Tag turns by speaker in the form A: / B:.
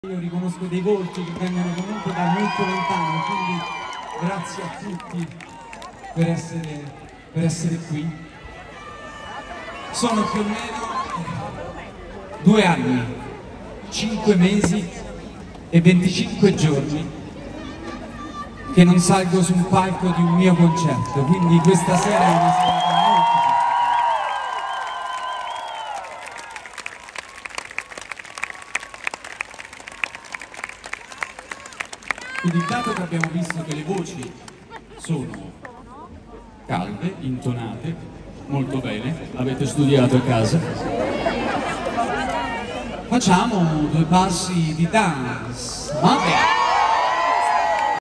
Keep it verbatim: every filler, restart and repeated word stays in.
A: Io riconosco dei volti che vengono comunque da molto lontano, quindi grazie a tutti per essere, per essere qui. Sono più o meno due anni, cinque mesi e venticinque giorni che non salgo su un palco di un mio concerto, quindi questa sera è una serata molto Quindi dato che abbiamo visto che le voci sono calde, intonate, molto bene, avete studiato a casa, facciamo due passi di dance. Okay.